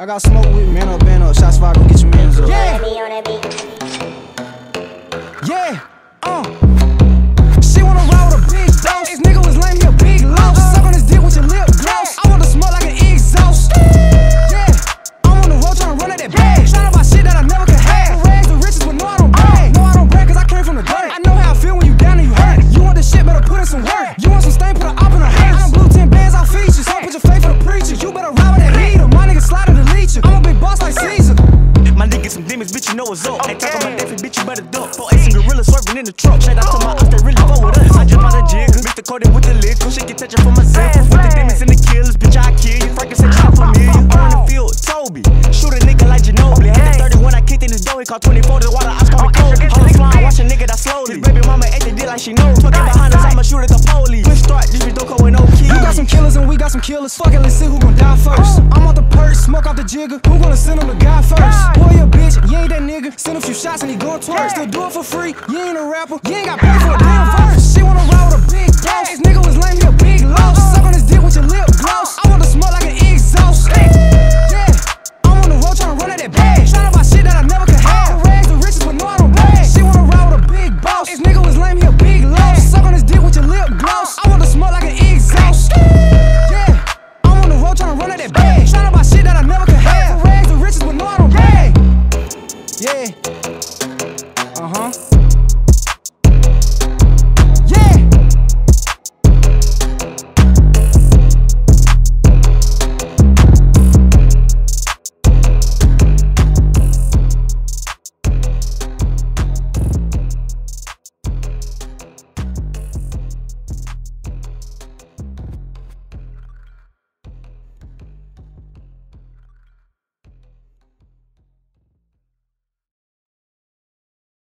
I got smoke with me, man up, band up. Shots fired, go get your mans up. Yeah, yeah, She wanna ride with a big dose. This nigga was lame, he a big loss. Suck on his dick with your lip gloss. I want to smoke like an exhaust. Yeah, I'm on the road tryna run at that bag. Tryna buy shit that I never could have. Rags the riches, but no I don't brag. No I don't brag cause I came from the dirt. I know how I feel when you down and you hurt. You want this shit, better put in some work. You want some stain, put an op in a hearse. I'm blue 10 bands, all features. Don't put your faith for the preacher. You better ride with that heater. My nigga slide to delete you. I'm a big boss like Caesar. My niggas some demons, bitch, you know it's up. Ain't talking about that, bitch, you better duck. 4 some gorillas swerving in the truck. Shout out to my ups, they really fuck with us. I jump out the jigger, mix the coding with the liquor. Shit get touching for my zipper. With the demons and the killers, bitch, I kill you. Frankie said you familiar. On the field, Toby. Shoot a nigga like Ginobili. Had the 30 when I kicked in his door, he caught 24 to the water, I call me Kobe. Hold the flying, watch a nigga that slowly. His baby mama ate the dick like she knows. Talking behind us, I'ma shoot at the police. Quick start, this bitch don't go with no key. You got some killers and we got some killers. Fuck it, let's see who gon' die first. I'm off the purse, smoke out the jigger. Who gonna send him the guy first? Boy, you a bitch, you ain't that nigga. Send a few shots and he gon' twerk. Still do it for free, you ain't a rapper. You ain't got paid for a damn verse. She wanna ride with a big boss. This nigga was lame, he a